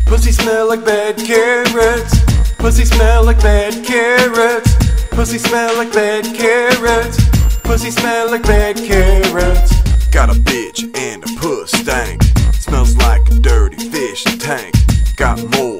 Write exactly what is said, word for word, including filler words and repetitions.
Pussy smell like bad carrots. Pussy smell like bad carrots. Pussy smell like bad carrots. Pussy smell like bad carrots. Got a bitch and a puss stank. Smells like a dirty fish tank. Got more